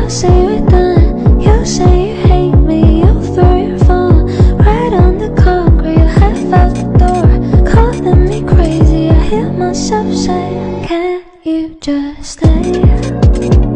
say we're done. You say you hate me, you throw your phone right on the concrete. You're half out the door, calling me crazy. I hear myself say, can't you just stay?